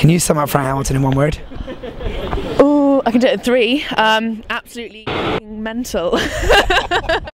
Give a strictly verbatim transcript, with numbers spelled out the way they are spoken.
Can you sum up Frank Hamilton in one word? Oh, I can do it in three. Um, absolutely mental.